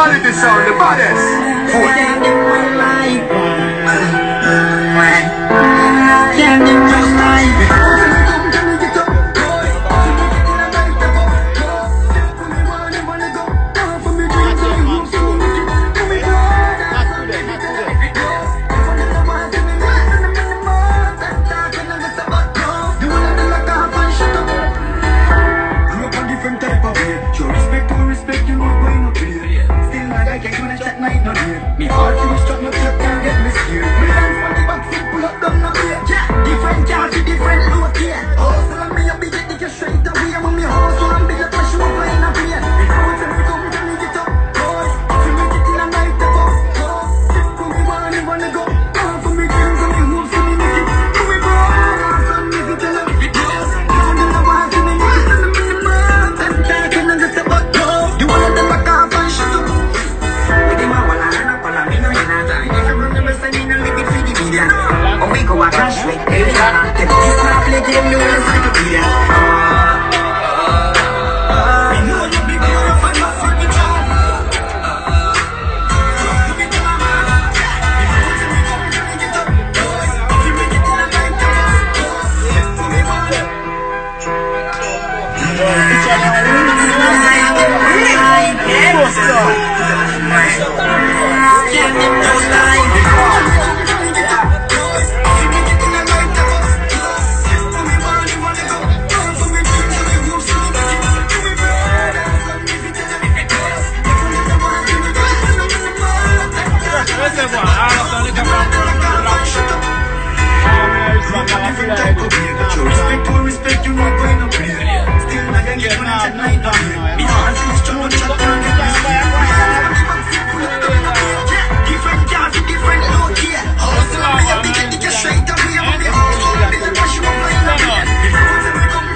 Quality sound, the baddest. Me heart to struck, no shut down, get me scared. Me dance from the back, sit pull up down the way. Yeah, different cars with different load, yeah. Hustle and me a big get the straight away. And when me hustle and big, I push you up in a plane. Before it's ever come, tell me get up, boy. If you make it in a night, the bus, if for me wanna go, for me dreams and me hopes, for me make it. For me boy, some music tell them, if I'm gonna walk in the night, tell them in the month, I'm talking and get about go. You want them back up and shut up. Oh, we go a crash with baby, I can play game, you will find a beer. We know you be good, if I'm not for the job. You get to my mama. Before you make up, you get up. If you make it in a night, for me, respect, you not going to play. Still not gonna get money at night. Me heart is strong, shut down. Different cars, different load, yeah. Hustle and me a big get the straight away. I'm me hustle and big push you up in a plane. Before it's ever come,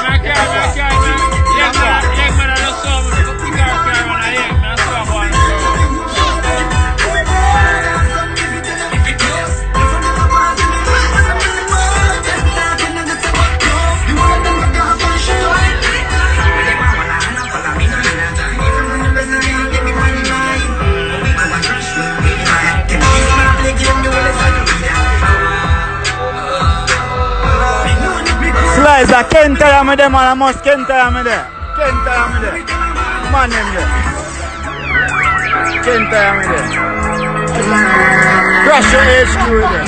Slice a Kentara me dem and I must Kentara me there. Kentara me there. Man them there. Kentara me there. Crush your HQ there.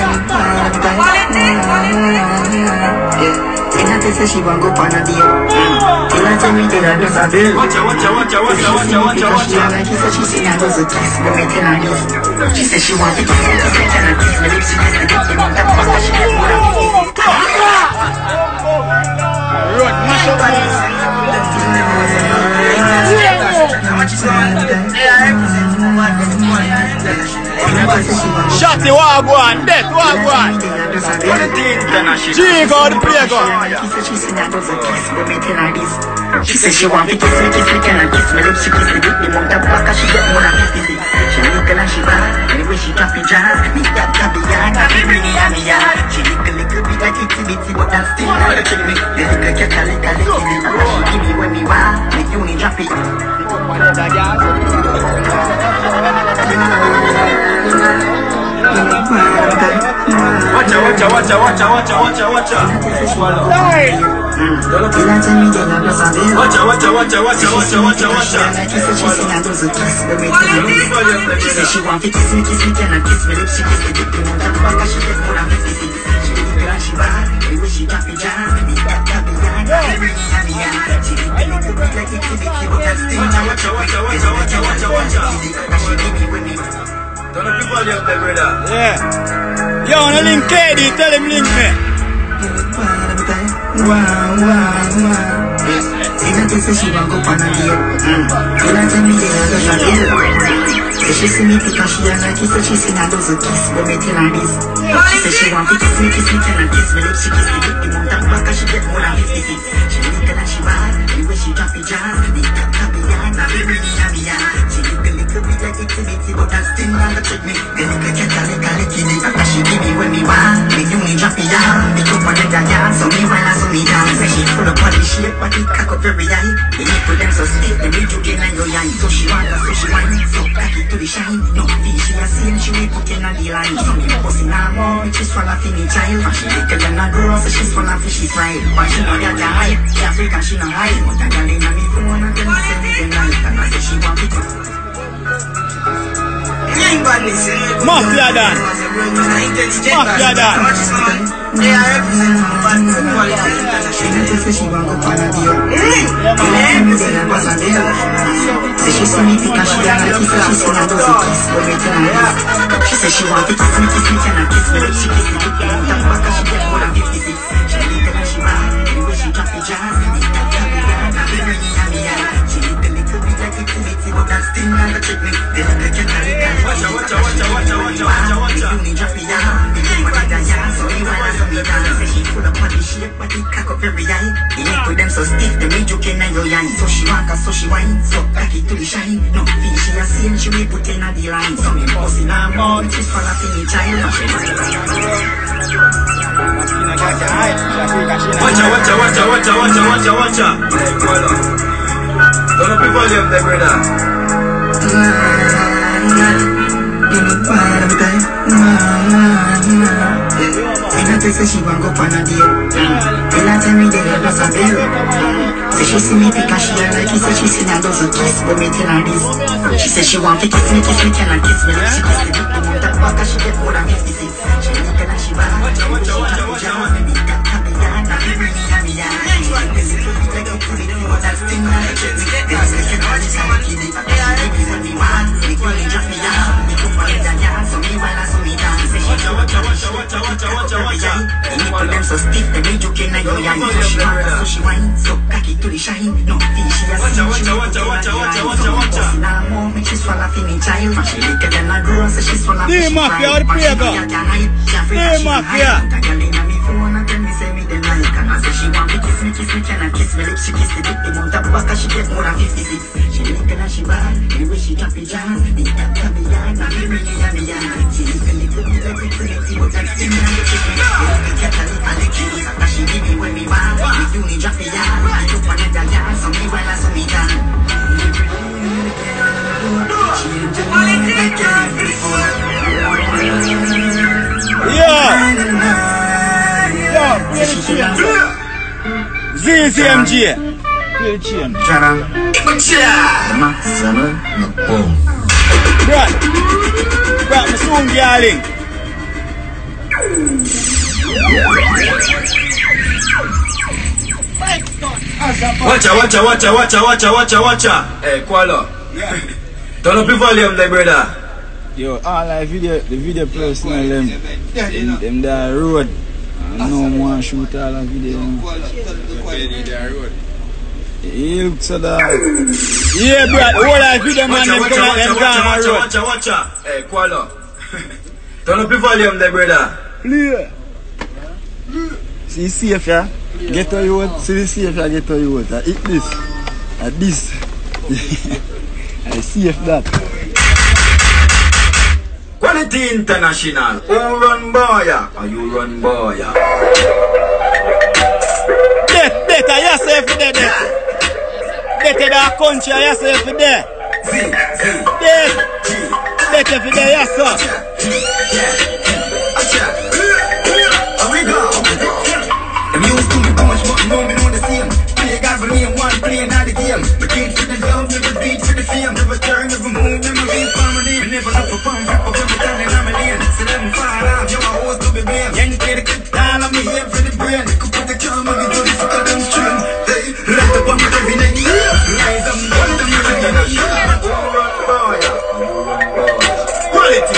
Tina say she want go on a deal. Tina tell me that does a bill. Watch out. She like he said she say I does a kiss, but me tell her this. She said she want to kiss me, she tell her kiss me, lips she kiss me, get me on that pasta, she get more than 50. Run, mash up on this. Shotty, wagwan, death, wagwan. G go the play go. She said she want to kiss me, can I kiss me, lips she kiss me, get me on that pasta, she get more than 50. She look and she bad, anyway she drop it jazz. Me that caviar, not be really yummy yard. She look a little bit like itty bitty, but that's still not a kidding me. They look like a calico, she give me when me want, make you need drop it. Watch She said she want to kiss me, can I kiss me, lips she kiss me, get me on that back, she get more than 50 feet. She look and she bad, anyway she drop it jazz. Me that caviar, not be really yummy yard. She look a little bit like itty bitty, but that's still not a watch. She give me when me. Don't let people out there, brother. Yeah. Yo, no link KD, tell him link me. Tina say she want go on a deal. Tina tell me that I does a deal. Say she see me because she a like it, so she say I does a kiss, but me tell her this. She say she want to kiss me, can I kiss me, lips she kiss me, get me on that back, she get more than 50 feet. She look and she bad, anyway she drop it jazz. Me that caviar, not be really yummy yard. She look a little bit like itty bitty, but that's still not a trick me. They look like a calico, after she give me when me want, me you need drop it down. Me up on the yard, so me while I so me down. Say she full of body shape, but it cock up very high. The nipple them so stiff, the middle gain and go young. So she want, so line. So me pussy now more, she's full of finny child. She little than a girl, so she's full of fishy fried. But she know that I hide, she African, she no hide. But I got in on me phone and tell me say me the night. And I say she want it. Mafia Dan. Mafia Dan. She want go on a deal. Say she see me because she like it, so she sing a dozen kiss. When me tell her this, she say she want to kiss me, can I kiss me? She kiss me, look down the back, she get more than 56. She little and she bad, anyway she drop the jazz. She little bit like it, but that still not the technique. They don't get carried down. Watch out. Me drop the yard, me do what I dance, so me wanna so me dance. Say she full of body shape, but it cock up every eye. The neck with them so stiff, they make you can your eye. So she walk, so she whine, so back it to the shine. No feel she a sin, she will put in a the line. So me bossy now more, she's full of finny child. Watch out. Don't be volume there, brother. Say she want go on a deal. Tell her tell me they have lost a bill. Say she see me because she like it, so she sing a dozen kiss. But me tell her this. She say she want to kiss me, can I kiss me? She kiss me, look down that back, she get more than 56. She look and she bad. Watch out. So stiff, the way you can I go young. So she whine, so cocky to the shine. No fish, she a watch out. Now mom, she's full of finny child. She little than a girl, so she's full of fishy fried. She want me kiss me, can I kiss me lips? She kiss the dick, the mount up back, she get more than 56. She little and she bad, anyway she drop the jazz. The tap the yard, now me really on the yard. She little bit like it, but that's still not the chick. The cat a little kiss, now she give me when me want. Me do me drop the yard, I took one of the yard, so me while I so me down. She enjoy me like ZCMG. Brat, me soon darling. Watch out. Hey, Kuala. Turn up the volume there, brother. Yo, all the video personnel them that road. No more shoot all the video. He looks so that. Yeah, bro, all the video man them come watch out. Hey, Kuala. Turn up the volume there, brother. Play. See safe, yeah? Get to you what? See the safe, yeah? Get to you what? I eat this. At this. I see if that. Quality International. Who run boya? Or you run boya? Better yourself there. Better that country yourself there. Better for there yourself. Them used to me too much, but know me know the same. Play God for me and one playing out the game. My kid for the love, never beat for the fame. Never turn, never move, never be for my name. Never look for fun, people when we turning on my lane. So let me fire out, yo, I always do be blame. Young kid, a good down on me here for the brain. Could put the charm on me, do this for them stream. Hey, left up on me every night. Rise up, one of them every night. Quality.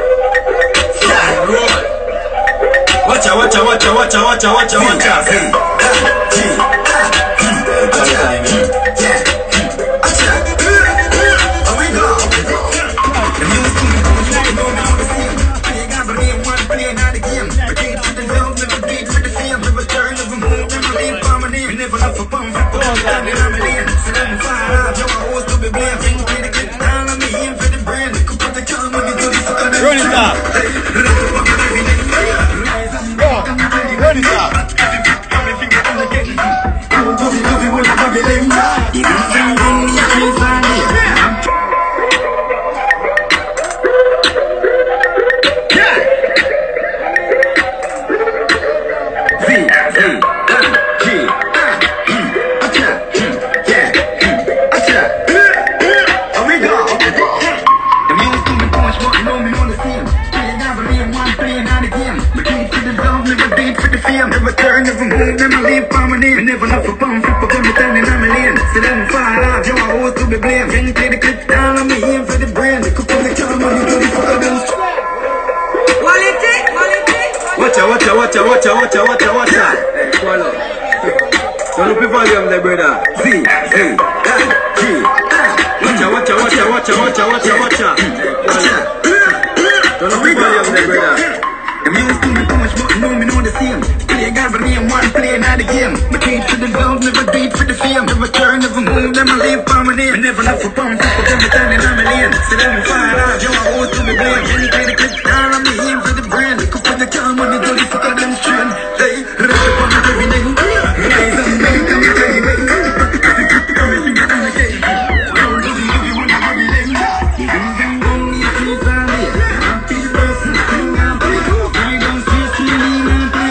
Watch Run it up. Run it up. fame. Never turn, never move, never leave for my name. Never love for pound, flip up on me turning on my lane. So them fall off, you are always to be blamed. Can you play the clip down on me, aim for the brain. They could put the camera on you to the fuck of them. Quality. Watch out. Voilà. Don't up the volume there, brother. See, G. Watch out. Don't up the volume there, brother. The music too much, but me know the same. Play God for me and one play not the game. But treat for the love, never do it for the fame. Never turn, never move, never leave for my name. Never love for pound, people every time they on my lane. So let me fall out, you are always to be blamed. Can you play the clip down on me, aim for the brain. They could put the camera on the dirty fuck of them strain. Hey, rest upon me every day. Rise and make them stay away. Come and sing it on the game. Don't give you one of the lane. You don't think only a truth on me. I'm the person, sing and play. I don't see streaming and play.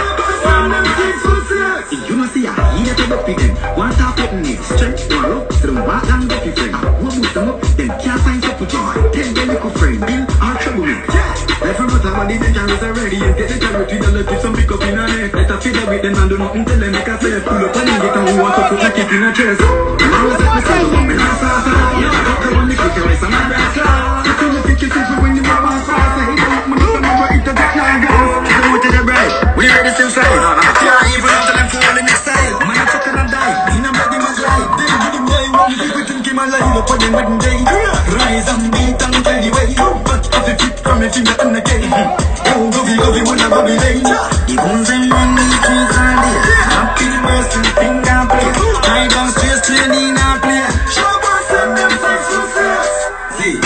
You know see, I hear to the picking. One top getting it, stretch, one look, so what I'm looking for. One move them up, then can't find up with joy. Tell them you could friend, Bill, our trouble with. Every month I'm on the dangerous already. And get the charity, they'll keep some pick up in a neck. Let a feed with them and do nothing till they make a fair. Pull up and get who want to put a kick in a chest. I was at the side of me, I'm fast. Yeah, I got the one, the quick race, I'm a wrestler. You feel the pick yourself when you are fast. I hate the money, some of it, the black line goes. Go to the bread, we ready to say. Yeah, even after them falling inside. Man, I'm fucking and die. In a body, my life. They give him day, one people think my life. Up on them wedding day. Rise and beat and tell the way. But if you keep coming, finger in the game. Go, wanna go be late. The bones and money, trees are there. Happy person, finger play. I don't stress, training and play. Show us and them fight success. See,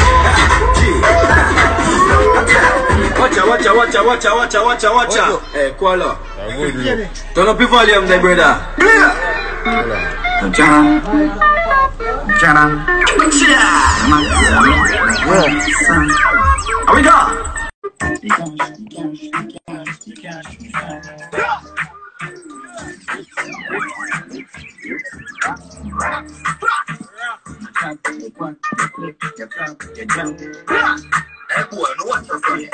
Watch out. Hey, Kuala. Turn up the volume there, brother. How we go? Hey, boy, no watch your front.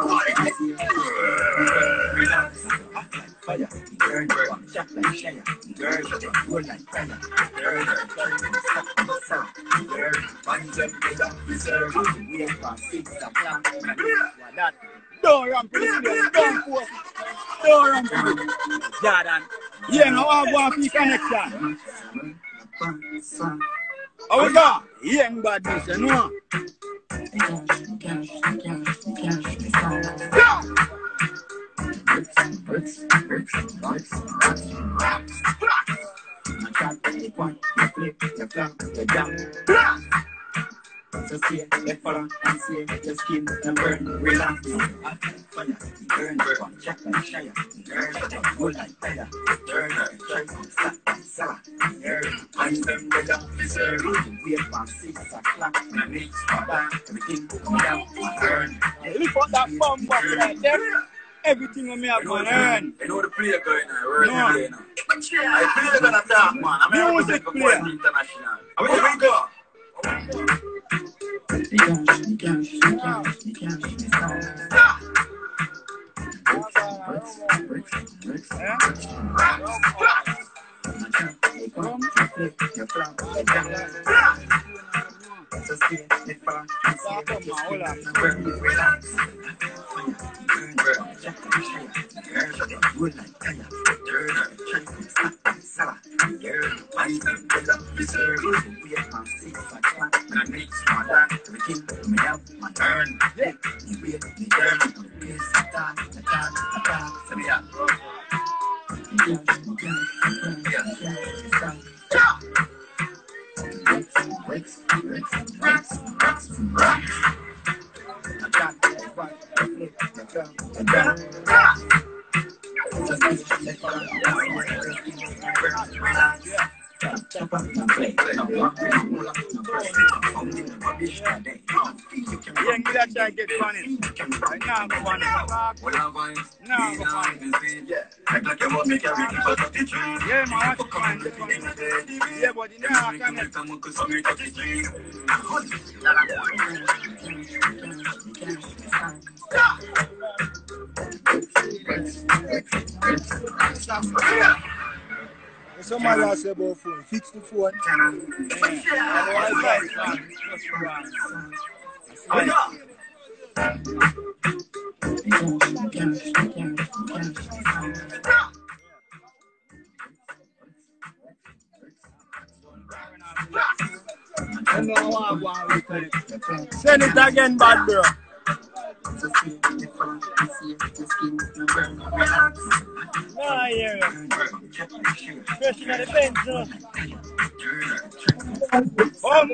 Fire, burn, shot like shire, burn, roll like fire, burn, find them together, reserve, we are from 6 o'clock. That don't run for the don't force, don't run for the Jordan. Yeah, now I want to connection. How we go? Young badness, you know. So see, they follow and see the skin and burn, relax. Fire, burn, check and shire, burn, roll like fire, burn, try to stop and sell, find them better, deserve, wait from 6 o'clock, and make everything come down, burn. Look at that bomb box right there. Everything on me have gone earn. You know the player going now, we're already now. I play gonna talk, man. I'm music player. International. How we go? Somebody else say about phone. Fix the phone. Send it again, bad bro. Nah, yeah. Especially in the bench, no? Hold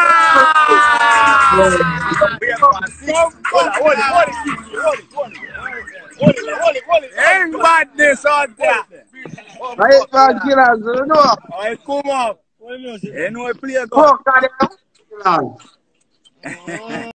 it. Ain't badness out there. Right, bad killers, you know. I come up. What do you mean? You know I play a gun. Oh, God,